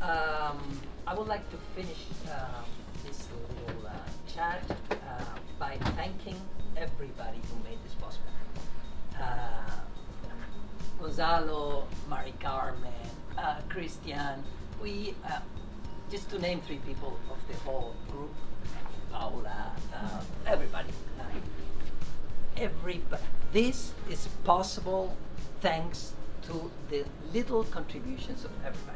I would like to finish this little chat by thanking everybody who made this possible. Gonzalo, Mari Carmen, Christian, we, just to name 3 people of the whole group, Paula, everybody. Everybody. This is possible thanks to the little contributions of everybody.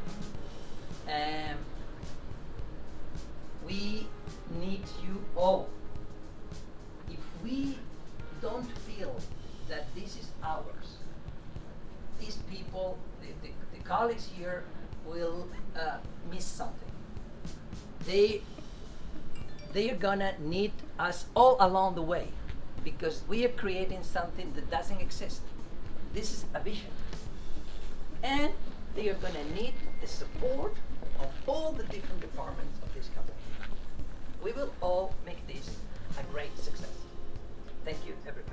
We need you all. If we don't feel that this is ours, these people, the colleagues here will miss something. They are gonna need us all along the way because we are creating something that doesn't exist. This is a vision. And they are gonna need the support of all the different departments of this company. We will all make this a great success. Thank you, everybody.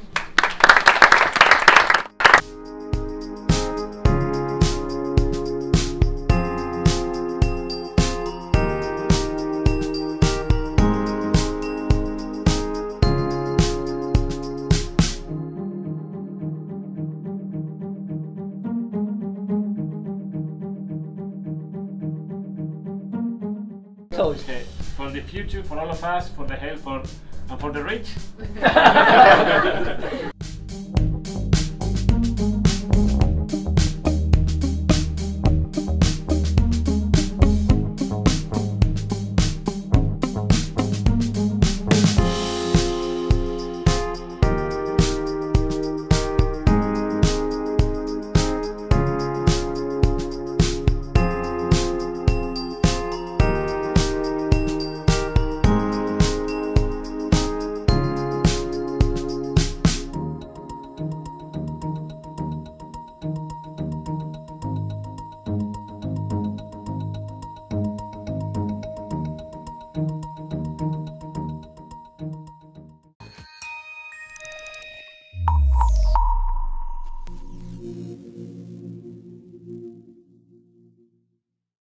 Okay. For the future, for all of us, for the health, and for the rich.